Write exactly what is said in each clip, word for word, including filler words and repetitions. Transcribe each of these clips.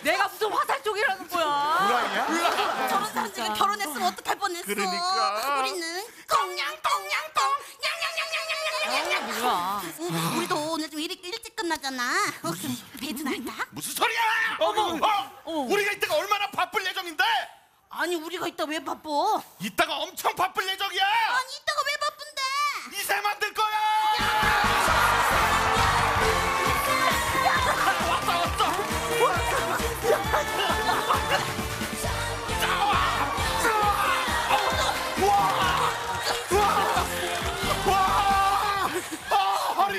내가 무슨 화살 쪽이라는 거야. 불안이야? 저런 사람 중에 결혼했으면 어떡할 뻔했어. 그러니까. 우리는 꽁냥 꽁냥 꽁 냥냥냥냥냥냥냥냥. 뭐야? 응, 우리도 오늘 좀 일, 일찍 끝나잖아. 어, 데이트나 할까? 무슨 소리야? 어머. 어? 어. 우리가 이따가 얼마나 바쁠 예정인데? 아니 우리가 이따 왜 바빠? 이따가 엄청 바쁠 예정이야. 아니 이따가 왜 바쁜데? 이세 만들 거야. 왔다 왔다. 허리!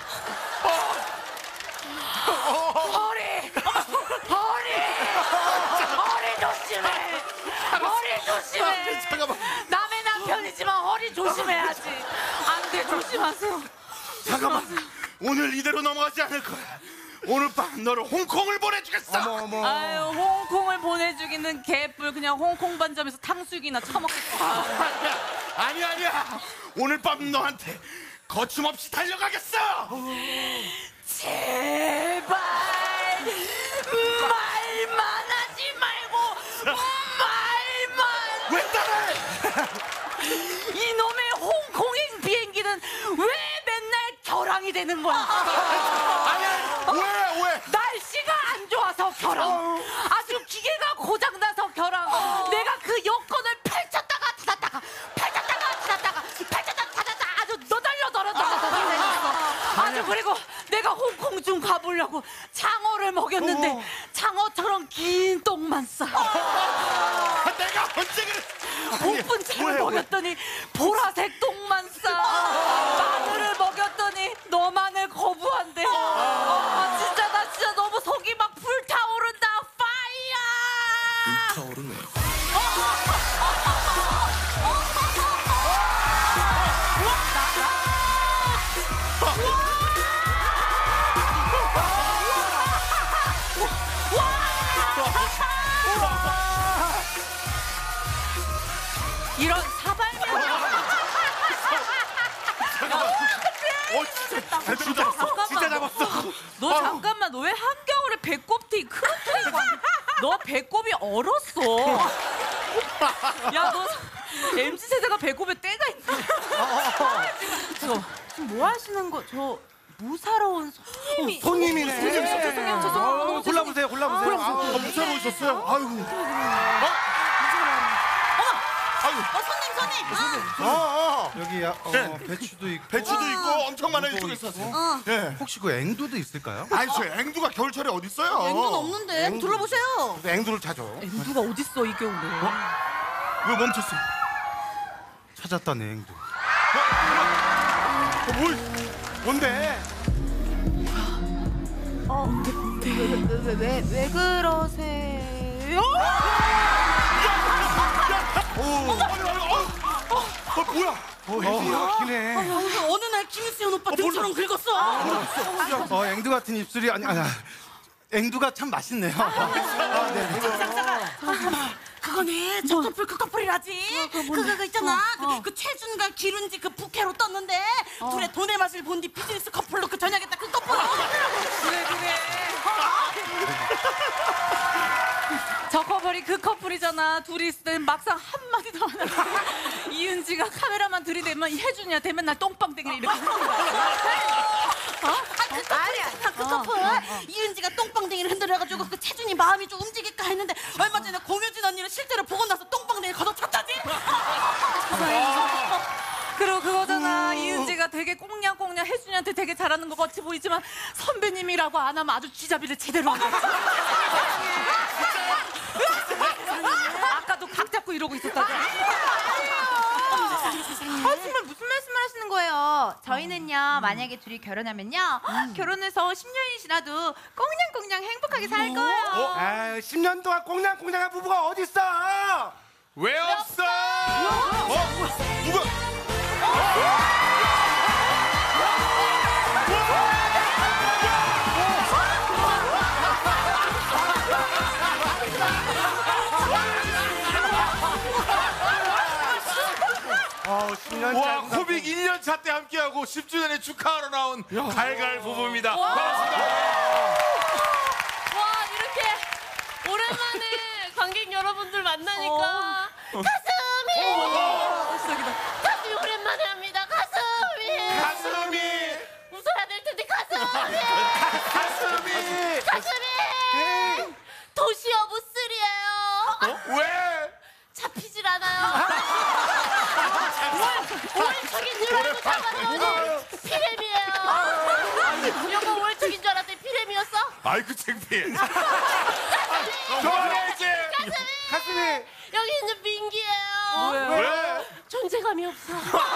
허리! 허리! 허리 조심해! 허리 조심해! 잠깐만. 남의 남편이지만 허리 조심해야지. 안 돼, 조심하세요. 잠깐만. 오늘 이대로 넘어가지 않을 거야. 오늘 밤 너를 홍콩을 보내주겠어. 어머 어머. 아유, 홍콩을 보내주기는 개뿔. 그냥 홍콩 반점에서 탕수육이나 처먹겠어. 아니야 아니야. 오늘 밤 너한테 거침없이 달려가겠어. 제발 말만 하지 말고 말만. 왜 따라해? 이놈의 홍콩행 비행기는 왜 맨날 결항이 되는 거야? 아니야. 왜 왜? 날씨가 안 좋아서 결항. 아주 기계가 고장나서 결항. 내가 그 여권을 펼쳤다가 닫았다가 펼쳤다가 닫았다가 펼쳤다가 닫았다가 아주 너덜너 덜어 덜어 덜어 아주. 그리고 내가 홍콩 좀 가보려고 장어를 먹였는데 장어처럼 긴 똥만 싸. 내가 언제 그래? 오픈 채를 먹였더니 보라색 똥만 싸. 마늘을 먹였더니 너만을 거부한대. 아, 진짜 나 진짜 너무 속이 막 불타오른다. 파이어! 타오르네. 이런 사발면. 어 진짜 제대로 잡았어. 진짜 잡았어. 너 잠깐만, 너 왜 한겨울에 배꼽티 크로트 입고 왔니? 너 배꼽이 얼었어. 야, 너 엠지 세대가 배꼽에 때가 있다. 저 지금 뭐 하시는 거? 저 무사로운 손님이. 손님이네. 죄송해요, 죄송해요, 죄송해요. 어, 너무 골라보세요, 골라보세요. 아, 무사로 오셨어요? 아유. 어? 아유. 어 손님 손님. 어, 어. 여기 야, 어, 네. 배추도 있고. 배추도 있고 엄청 많아요. 도 이쪽에 있고. 있어서. 어. 예. 혹시 그 앵두도 있을까요? 아니 저 앵두가 겨울철에 어디 있어요? 앵두는 없는데 앵두. 둘러보세요. 근데 앵두를 찾아. 누가 어딨어 이 겨울에. 왜 멈췄어? 찾았다 내 앵두. 어, 뭘? 뭔데? 왜왜 왜 그러세요? 오. 아니 아니 어. 어 뭐야? 어, 기네. 어, 어느 날 김수현 오빠 등처럼 긁었어. 어, 앵두 같은 입술이 아니 아니. 앵두가 참 맛있네요. 아, 네. 그거네 저 커플 그 커플이라지. 그거 그거 있잖아. 그, 그 최준과 기룬지 그 부캐로 떴는데 둘의 돈의 맛을 본 뒤 비즈니스 커플로 그 전향했다 그 커플. 그래 그래. 저 커플이 그 커플이잖아. 둘이 있을 때는 막상 한마디도 안 하고 이은지가 카메라만 들이대면 혜준이한테 맨날 똥빵땡이 이렇게 하는 거야. 어? 아그 커플이잖아 그 커플. 이은지가 똥방댕이를 흔들어가지고 그 최준이 마음이 좀 움직일까 했는데 얼마 전에 공효진 언니를 실제로 보고 나서 똥방댕이 걷어찼다지. 그리고 그거잖아. 이은지가 되게 꽁냥꽁냥 혜준이한테 되게 잘하는 것 같이 보이지만 선배님이라고 안 하면 아주 쥐잡이를 제대로 한 거지. 아까도 각 잡고 이러고 있었다고. 아, 정말 무슨 말씀을 하시는 거예요? 저희는요, 만약에 둘이 결혼하면요, 결혼해서 십 년이 지나도 꽁냥꽁냥 행복하게 살 거예요. 아, 십 년 동안 꽁냥꽁냥한 부부가 어딨어? 왜 없어? 어? 누가? 어, 십 년 와, 코빅 일 년 차 때 함께하고 십 주년에 축하하러 나온 갈갈 부부입니다. 반갑습니다. 와, 이렇게 여러분들 만나니까 가슴이 가슴이 오랜만에 합니다. 가슴이 가슴이 웃어야 될 텐데 가슴이 가슴이 가슴이 도시 오브 쓰리예요. 왜? 잡히질 않아요. 월척인 줄 알고 잡았더니 피렘이에요. 이거 월척인 줄 알았더니 피렘이었어? 아이고 창피해. 그만해 이제. 가슴이 여기 있는 민기예요. 왜? 존재감이 없어.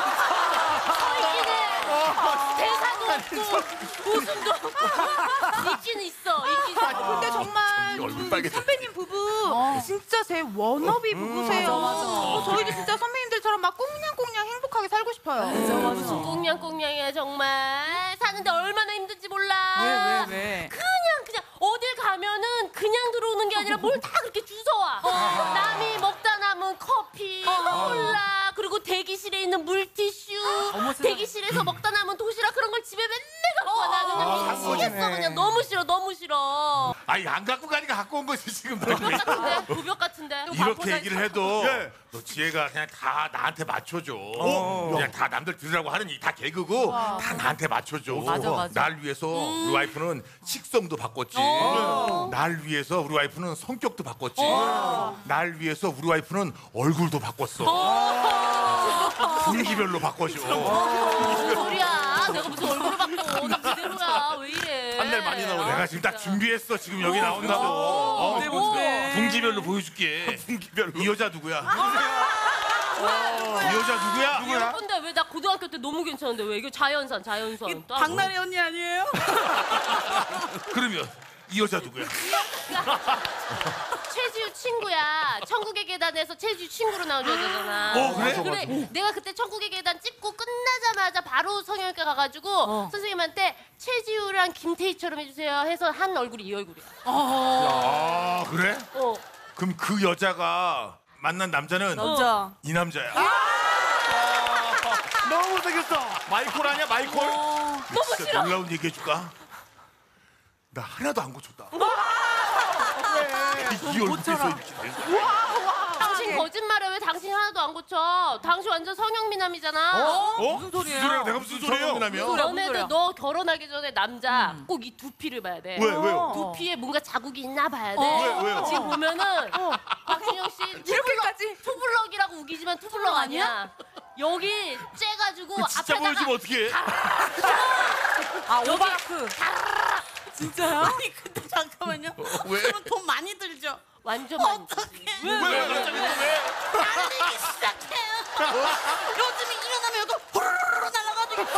있기는 대사도 없고 웃음도 없고 있기는 있어. 있긴 있어. 근데 정말 얼굴 음, 빨개져. 선배님 부부 진짜 제 워너비 부부세요. 어, 저희도 진짜 선배님들처럼 막 꽁냥꽁냥 행복하게 살고 싶어요. 무슨 꽁냥꽁냥이야 정말. 사는데 얼마나 힘든지 몰라. 왜, 왜, 왜? 그냥 그냥 어딜 가면은 그냥 들어오는 게 아니라 뭘 다 그렇게 주워와. 남이 먹다 남은 커피, 콜라, 그리고 대기실에 있는 물티슈, 대기실에서 먹다 남은 도시락 그런 걸 집에 맨날 갖고 와. 나 그냥 미치겠어. 그냥 너무 싫어, 너무 싫어. 아니 안 갖고 가니까 갖고 온 거지 지금. 부벽 같은데, 부벽 같은데. 이렇게 얘기를 해도 예. 너 지혜가 그냥 다 나한테 맞춰줘. 그냥 다 남들 들으라고 하는 이 다 개그고 다 나한테 맞춰줘. 맞아, 맞아. 날 위해서 우리 와이프는 식성도 바꿨지. 날 위해서 우리 와이프는 성격도 바꿨지. 날 위해서 우리 와이프는 얼굴도 바꿨어. 분기별로 바꿔줘. 무슨 소리야? 내가 무슨 얼굴을 바꿔? 나 그대로야. 왜 이래? 한날 많이 나오네. 내가 지금 딱 준비했어. 지금 여기 나온다고. 어, 분기별로 보여줄게. 분기별로. 이 여자 누구야? 이 여자 누구야? 누구야? 근데 왜 나 고등학교 때 너무 괜찮은데 왜 이거 자연산 자연산 또 박나래 언니 아니에요? 그러면 이 여자 누구야? 최지우 친구야. 천국의 계단에서 최지우 친구로 나온 여자잖아. 어, 그래? 그래. 내가 그때 천국의 계단 찍고 끝나자마자 바로 성형외과 가가지고 선생님한테 최지우랑 김태희처럼 해주세요 해서 한 얼굴이 이 얼굴이야. 아 그래? 어. 그럼 그 여자가 만난 남자는 남자. 이 남자야. 너무 못생겼어. 마이콜 아니야 마이콜? 너무 진짜 싫어. 놀라운 얘기 해줄까? 나 하나도 안 고쳤다. 이 얼굴에서 이렇게. 당신 거짓말해. 왜 당신 하나도 안 고쳐? 당신 완전 성형미남이잖아. 어? 무슨 소리야? 내가 무슨 소리야? 너네들 너 결혼하기 전에 남자 꼭 이 두피를 봐야 돼. 왜 왜요? 두피에 뭔가 자국이 있나 봐야 돼. 왜, 왜요? 지금 보면은 박진영 씨 이렇게까지? 투블럭, 투블럭이라고 우기지만 투블럭 아니야. 여기 째가지고 그 진짜 앞에다가 보여주면 어떡해? 아, 오바라크. 진짜요? 아니, 근데 잠깐만요. 왜? 그러면 돈 많이 들죠? 완전 많이 어떡해. 왜? 왜? 갑자기 또 왜? 날리기 시작해요. 요즘에 일어나면 여기 후루루루 날아가지고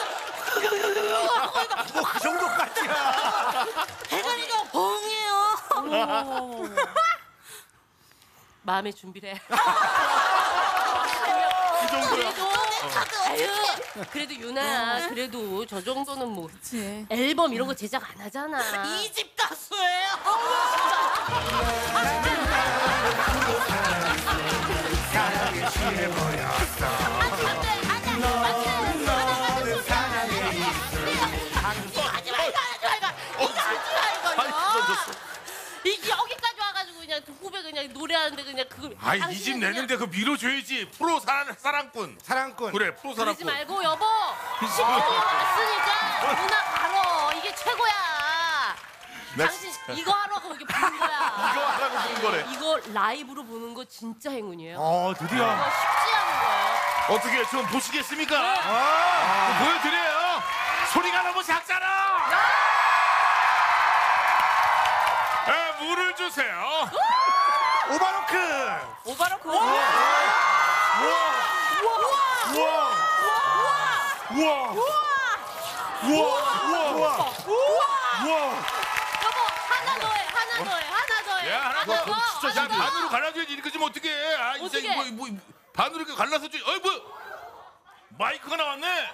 아침에 뭐 그 정도까지야. 대가리가 벙해요. 마음의 준비를 해. 이 정도야. 그래도 아유, 그래도 유나야. 그래도 저 정도는 뭐 앨범 이런 거 제작 안 하잖아. 이 집 가수예요. 이게 여기까지 와가지고 그냥 후배 그냥 노래하는데 그냥 그걸. 아이 이 당신은 집 그냥 내는데 그 밀어줘야지. 프로 사랑, 사랑꾼. 사랑꾼. 그래 프로 그러지 사랑꾼. 말고 여보 십 주년 왔으니까 누나 가러 이게 최고야. 나 당신 진짜. 이거 하라고 여기 부른 거야. 이거 하라고 부른 거래. 이거 라이브로 보는 거 진짜 행운이에요. 어 드디어. 이거 쉽지 않은 거예요. 어떻게 좀 보시겠습니까? 아, 좀 보여드려요. 소리가 너무 작잖아. 아, 물을 주세요. 오바로크. 오바라크. 우와. 우와. 우와. 우와. 우와. 여보 하나 더 해. 하나 더 해. 하나 더 해. 야, 하나 더. 더. 진짜 하나 더. 반으로 갈라줘야지. 이렇게 좀 어떻게 해? 아, 이제 어떡해? 뭐, 뭐, 반으로 이렇게 갈라서 줘. 어이 뭐 마이크가 나왔네.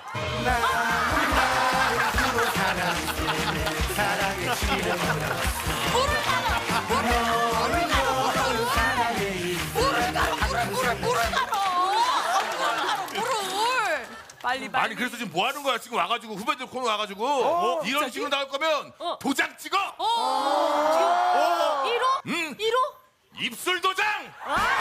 빨리 아니 그래서 지금 뭐 하는 거야? 지금 와가지고 후배들 코너 와가지고 이런 식으로 나올 거면 어. 도장 찍어. 어. 지금 일 호? 음. 일 호? 입술 도장.